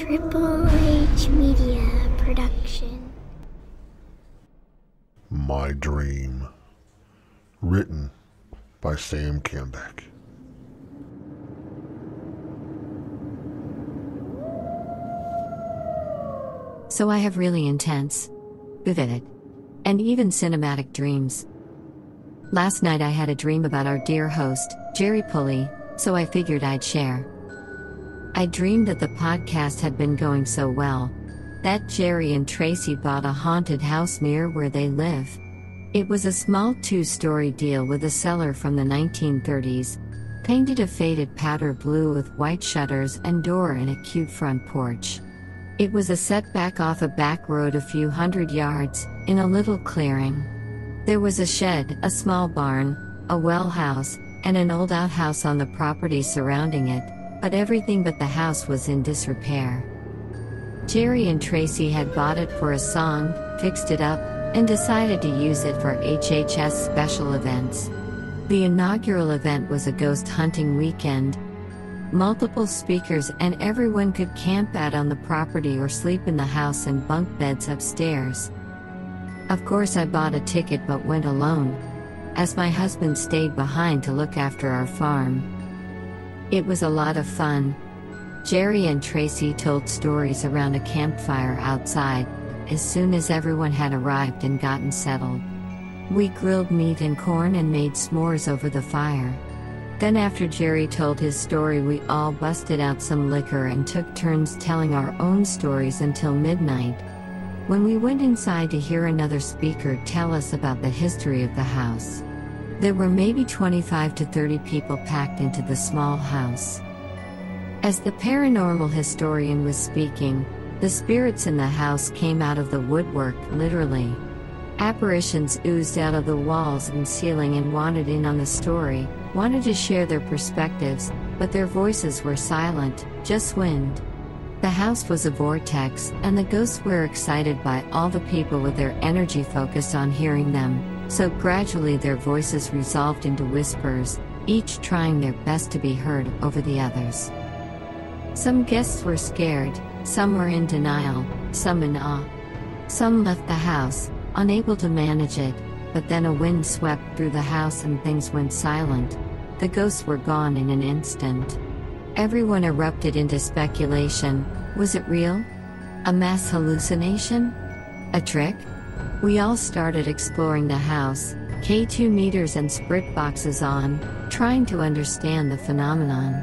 Triple H Media Production. My Dream. Written by Sam Cambeck. So I have really intense, vivid, and even cinematic dreams. Last night I had a dream about our dear host, Jerry Pulley, so I figured I'd share. I dreamed that the podcast had been going so well that Jerry and Tracy bought a haunted house near where they live. It was a small 2-story deal with a cellar from the 1930s, painted a faded powder blue with white shutters and door and a cute front porch. It was a setback off a back road a few hundred yards, in a little clearing. There was a shed, a small barn, a well house, and an old outhouse on the property surrounding it, but everything but the house was in disrepair. Jerry and Tracy had bought it for a song, fixed it up, and decided to use it for HHS special events. The inaugural event was a ghost hunting weekend. Multiple speakers and everyone could camp out on the property or sleep in the house in bunk beds upstairs. Of course I bought a ticket but went alone, as my husband stayed behind to look after our farm. It was a lot of fun. Jerry and Tracy told stories around a campfire outside, as soon as everyone had arrived and gotten settled. We grilled meat and corn and made s'mores over the fire. Then after Jerry told his story we all busted out some liquor and took turns telling our own stories until midnight, when we went inside to hear another speaker tell us about the history of the house. There were maybe 25 to 30 people packed into the small house. As the paranormal historian was speaking, the spirits in the house came out of the woodwork, literally. Apparitions oozed out of the walls and ceiling and wanted in on the story, wanted to share their perspectives, but their voices were silent, just wind. The house was a vortex, and the ghosts were excited by all the people with their energy focused on hearing them, so gradually their voices resolved into whispers, each trying their best to be heard over the others. Some guests were scared, some were in denial, some in awe. Some left the house, unable to manage it, but then a wind swept through the house and things went silent. The ghosts were gone in an instant. Everyone erupted into speculation. Was it real? A mass hallucination? A trick? We all started exploring the house, K2 meters and sprit boxes on, trying to understand the phenomenon.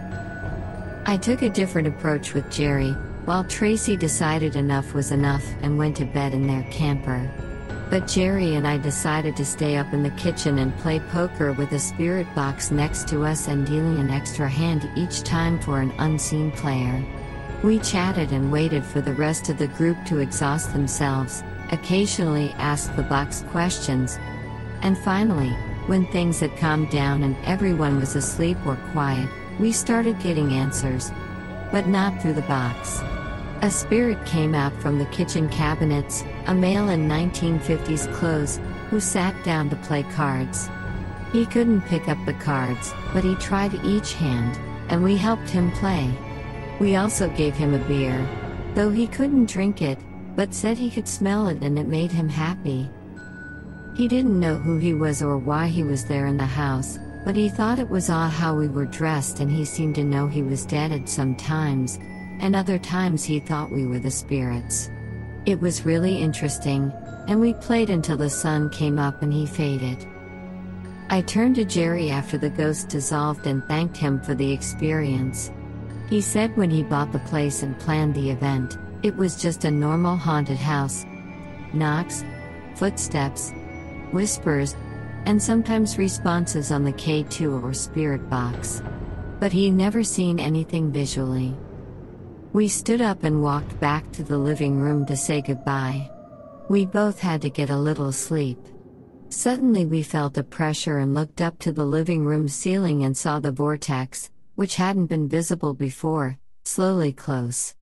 I took a different approach with Jerry, while Tracy decided enough was enough and went to bed in their camper. But Jerry and I decided to stay up in the kitchen and play poker with a spirit box next to us and dealing an extra hand each time for an unseen player. We chatted and waited for the rest of the group to exhaust themselves, occasionally asked the box questions, and finally, when things had calmed down and everyone was asleep or quiet, we started getting answers, but not through the box. A spirit came out from the kitchen cabinets, a male in 1950s clothes, who sat down to play cards. He couldn't pick up the cards, but he tried each hand, and we helped him play. We also gave him a beer, though he couldn't drink it, but said he could smell it and it made him happy. He didn't know who he was or why he was there in the house, but he thought it was odd how we were dressed, and he seemed to know he was dead at some times, and other times he thought we were the spirits. It was really interesting, and we played until the sun came up and he faded. I turned to Jerry after the ghost dissolved and thanked him for the experience. He said when he bought the place and planned the event, it was just a normal haunted house. Knocks, footsteps, whispers, and sometimes responses on the K2 or spirit box. But he'd never seen anything visually. We stood up and walked back to the living room to say goodbye. We both had to get a little sleep. Suddenly we felt a pressure and looked up to the living room ceiling and saw the vortex, which hadn't been visible before, slowly close.